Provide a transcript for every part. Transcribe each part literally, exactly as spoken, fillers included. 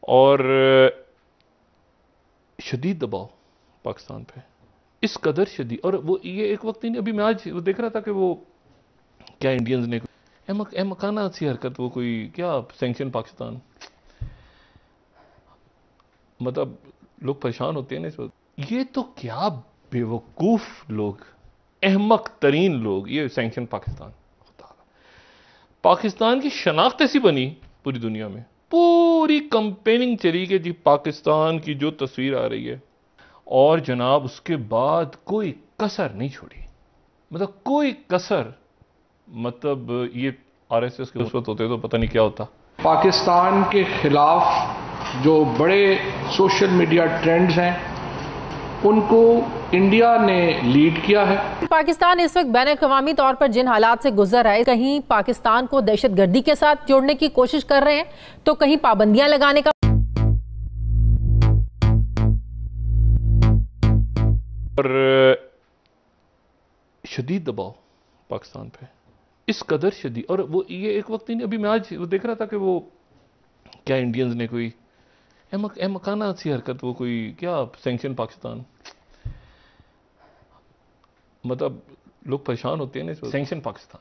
और शदीद दबाव पाकिस्तान पे, इस कदर शदीद। और वो ये एक वक्त ही नहीं, अभी मैं आज वो देख रहा था कि वो क्या इंडियंस ने अहमकाना सी हरकत, वो कोई क्या सैंक्शन पाकिस्तान, मतलब लोग परेशान होते हैं ना इस वक्त। ये तो क्या बेवकूफ लोग, अहमक तरीन लोग, ये सैंक्शन पाकिस्तान। पाकिस्तान की शनाख्त ऐसी बनी पूरी दुनिया में, पूरी कंपेनिंग चली कि जी पाकिस्तान की जो तस्वीर आ रही है, और जनाब उसके बाद कोई कसर नहीं छोड़ी, मतलब कोई कसर। मतलब ये आरएसएस के उस वक्त होते तो पता नहीं क्या होता। पाकिस्तान के खिलाफ जो बड़े सोशल मीडिया ट्रेंड्स हैं उनको इंडिया ने लीड किया है। पाकिस्तान इस वक्त बैन-ए-क़वामी तौर पर जिन हालात से गुजर रहा है, कहीं पाकिस्तान को दहशतगर्दी के साथ जोड़ने की कोशिश कर रहे हैं, तो कहीं पाबंदियां लगाने का। और शदीद दबाव पाकिस्तान पे, इस कदर शदीद। और वो ये एक वक्त ही नहीं, अभी मैं आज वो देख रहा था कि वो क्या इंडियंस ने कोई अहमक अहमकाना सी हरकत, वो कोई क्या सैंक्शन पाकिस्तान, मतलब लोग परेशान होते हैं ना इस वक्त। सैंक्शन पाकिस्तान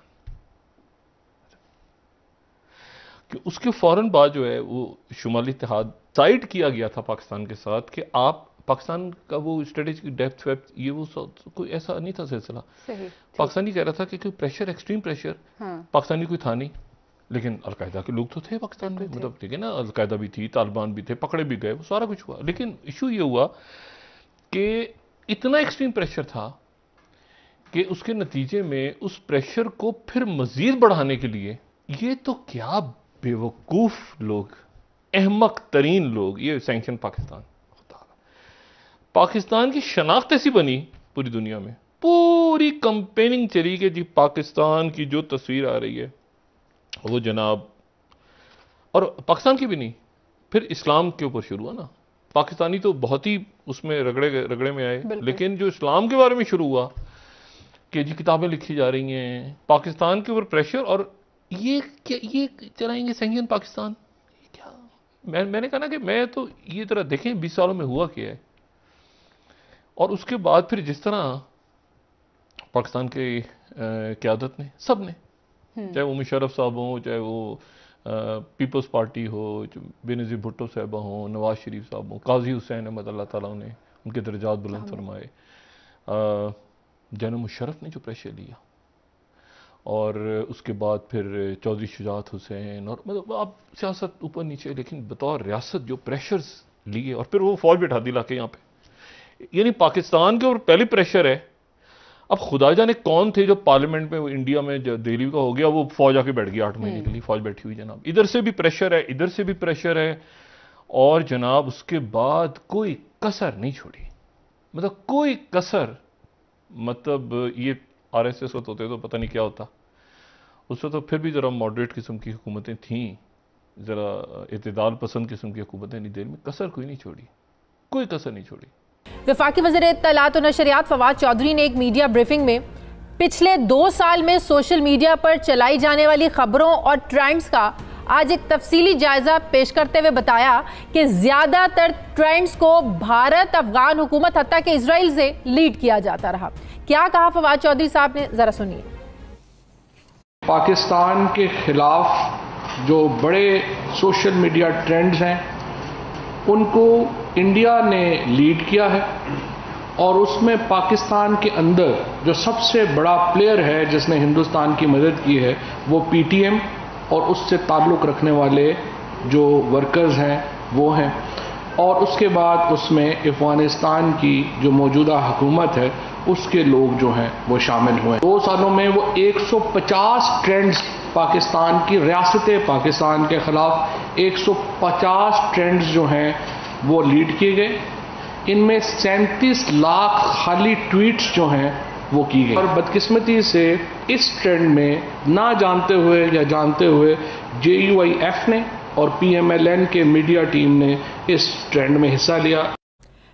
कि उसके फौरन बाद जो है वो शुमाली इत्तेहाद साइड किया गया था पाकिस्तान के साथ कि आप पाकिस्तान का वो स्ट्रेटेजिक डेप्थ वेप्थ, ये वो कोई ऐसा नहीं था सिलसिला। पाकिस्तानी कह रहा था कि कोई प्रेशर, एक्सट्रीम प्रेशर, हाँ। पाकिस्तानी कोई था नहीं, लेकिन अलकायदा के लोग तो थे पाकिस्तान में, मतलब ठीक है ना, अलकायदा भी थी, तालिबान भी थे, पकड़े भी गए, वो सारा कुछ हुआ। लेकिन इशू ये हुआ कि इतना एक्सट्रीम प्रेशर था कि उसके नतीजे में उस प्रेशर को फिर मजीद बढ़ाने के लिए, ये तो क्या बेवकूफ लोग, अहमक तरीन लोग, ये सैंक्शन पाकिस्तान। पाकिस्तान की शनाख्त ऐसी बनी पूरी दुनिया में, पूरी कंपेनिंग चली कि जी पाकिस्तान की जो तस्वीर आ रही है वो जनाब, और पाकिस्तान की भी नहीं, फिर इस्लाम के ऊपर शुरू हुआ ना। पाकिस्तानी तो बहुत ही उसमें रगड़े रगड़े में आए, लेकिन जो इस्लाम के बारे में शुरू हुआ कि जी किताबें लिखी जा रही हैं, पाकिस्तान के ऊपर प्रेशर, और ये क्या ये चलाएंगे सैंक्शन पाकिस्तान, क्या। मैं मैंने कहा ना कि मैं तो ये तरह देखें बीस सालों में हुआ क्या है। और उसके बाद फिर जिस तरह पाकिस्तान के क़यादत ने, सब ने, चाहे वो मुशर्रफ साहब हों, चाहे वो पीपल्स पार्टी हो, बेनज़ीर भुट्टो साहबा हों, नवाज शरीफ साहब हों, काजी हुसैन अहमद अल्लाह ताला ने उनके दर्जात बुलंद फरमाए, जनरल मुशर्रफ ने जो प्रेशर लिया, और उसके बाद फिर चौधरी शुजात हुसैन, और मतलब आप सियासत ऊपर नीचे, लेकिन बतौर रियासत जो प्रेशर्स लिए, और फिर वो फौज बिठा दी लाके यहाँ पे। यानी पाकिस्तान के ऊपर पहले प्रेशर है। अब खुदा जाने कौन थे जो पार्लियामेंट में, वो इंडिया में जो दिल्ली का हो गया, वो फौज आके बैठ गई, आठ महीने के लिए फौज बैठी हुई जनाब। इधर से भी प्रेशर है, इधर से भी प्रेशर है, और जनाब उसके बाद कोई कसर नहीं छोड़ी, मतलब कोई कसर। मतलब ये आरएसएस होते तो पता नहीं क्या होता। उससे तो फिर भी जरा मॉडरेट किस्म की हुकूमतें थीं, जरा इत्तेदाल पसंद किस्म की हुकूमतें, नहीं, देर में कसर कोई नहीं छोड़ी, कोई कसर नहीं छोड़ी। वफाकी वज़ीर इत्तलात और नशरियात फवाद चौधरी ने एक मीडिया ब्रीफिंग में पिछले दो साल में सोशल मीडिया पर चलाई जाने वाली खबरों और ट्रेंड्स का आज एक तफसीली जायजा पेश करते हुए बताया कि ज्यादातर ट्रेंड्स को भारत, अफगान हुकूमत, हत्ता के इजराइल से लीड किया जाता रहा। क्या कहा फवाद चौधरी साहब ने, जरा सुनिए। पाकिस्तान के खिलाफ जो बड़े सोशल मीडिया ट्रेंड्स हैं उनको इंडिया ने लीड किया है, और उसमें पाकिस्तान के अंदर जो सबसे बड़ा प्लेयर है जिसने हिंदुस्तान की मदद की है वो पीटीएम और उससे ताल्लुक़ रखने वाले जो वर्कर्स हैं वो हैं, और उसके बाद उसमें अफ़गानिस्तान की जो मौजूदा हुकूमत है उसके लोग जो हैं वो शामिल हुए। दो सालों में वो एक सौ पचास ट्रेंड्स पाकिस्तान की रियासत पाकिस्तान के ख़िलाफ़ एक सौ पचास ट्रेंड्स जो हैं वो लीड किए गए। इनमें सैंतीस लाख खाली ट्वीट्स जो हैं वो की गई, और बदकिस्मती से इस ट्रेंड में ना जानते हुए या जानते हुए जे यू आई एफ ने और पी एम एल एन के मीडिया टीम ने इस ट्रेंड में हिस्सा लिया।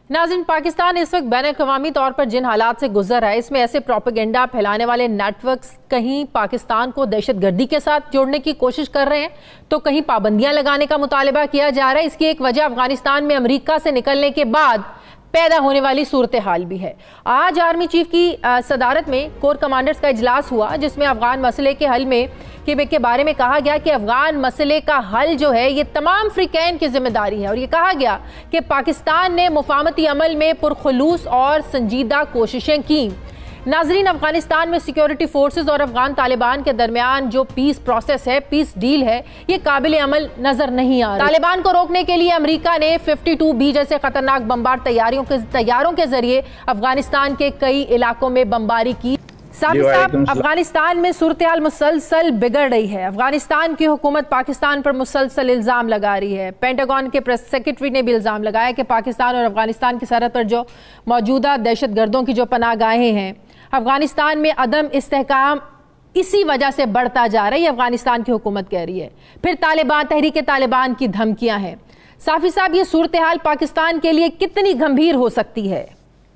नाज़रीन, पाकिस्तान इस वक्त बैन अवी तौर पर जिन हालात से गुजर रहा है, इसमें ऐसे प्रोपेगेंडा फैलाने वाले नेटवर्क्स कहीं पाकिस्तान को दहशतगर्दी के साथ जोड़ने की कोशिश कर रहे हैं, तो कहीं पाबंदियां लगाने का मुतालबा किया जा रहा है। इसकी एक वजह अफगानिस्तान में अमेरिका से निकलने के बाद पैदा होने वाली सूरत हाल भी है। आज आर्मी चीफ की सदारत में कोर कमांडर्स का इजलास हुआ, जिसमें अफगान मसले के हल में के, के बारे में कहा गया कि अफगान मसले का हल जो है ये तमाम फ्रीकैन की जिम्मेदारी है, और ये कहा गया कि पाकिस्तान ने मुफाहमती अमल में पुरखुलूस और संजीदा कोशिशें की। नाजरीन, अफगानिस्तान में सिक्योरिटी फोर्सेस और अफगान तालिबान के दरमियान जो पीस प्रोसेस है, पीस डील है, ये काबिल अमल नजर नहीं आ रहा। तालिबान को रोकने के लिए अमेरिका ने बावन बी जैसे खतरनाक बमबार तैयारियों के तैयारों के जरिए अफगानिस्तान के कई इलाकों में बमबारी की। साथ ही साथ अफगानिस्तान में सूरत हाल मुसलसल बिगड़ रही है। अफगानिस्तान की हुकूमत पाकिस्तान पर मुसलसल इल्जाम लगा रही है। पेंटागन के प्रेस सेक्रेटरी ने भी इल्जाम लगाया कि पाकिस्तान और अफगानिस्तान की सरहद पर जो मौजूदा दहशतगर्दों की जो पनाहगाहें हैं, अफगानिस्तान में अदम इस्तेहकाम इसी वजह से बढ़ता जा रहा है, अफगानिस्तान की हुकूमत कह रही है। फिर तालिबान, तहरीक तालिबान की धमकियां हैं। साफी साहब, ये सूरत हाल पाकिस्तान के लिए कितनी गंभीर हो सकती है?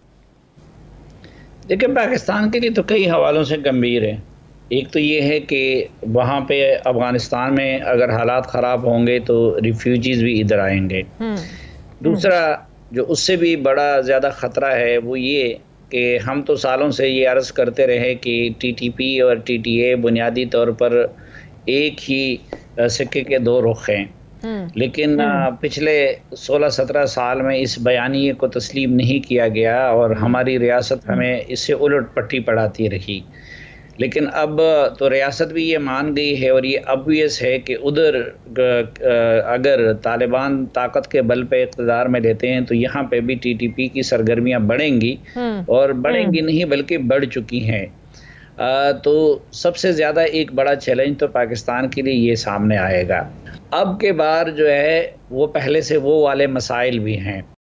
देखिए, पाकिस्तान के लिए तो कई हवालों से गंभीर है। एक तो ये है कि वहाँ पे अफगानिस्तान में अगर हालात ख़राब होंगे तो रिफ्यूजीज़ भी इधर आएंगे। दूसरा जो उससे भी बड़ा ज़्यादा ख़तरा है वो ये कि हम तो सालों से ये अर्ज़ करते रहे कि टीटीपी और टीटीए बुनियादी तौर पर एक ही सिक्के के दो रुख हैं, लेकिन पिछले सोलह सत्रह साल में इस बयानिए को तस्लीम नहीं किया गया और हमारी रियासत हमें इससे उलट पट्टी पढ़ाती रही। लेकिन अब तो रियासत भी ये मान गई है और ये ऑब्वियस है कि उधर अगर तालिबान ताकत के बल पे इक़्तिदार में लेते हैं तो यहाँ पे भी टीटीपी की सरगर्मियाँ बढ़ेंगी, और बढ़ेंगी नहीं बल्कि बढ़ चुकी हैं। तो सबसे ज़्यादा एक बड़ा चैलेंज तो पाकिस्तान के लिए ये सामने आएगा। अब के बार जो है वो पहले से वो वाले मसाइल भी हैं।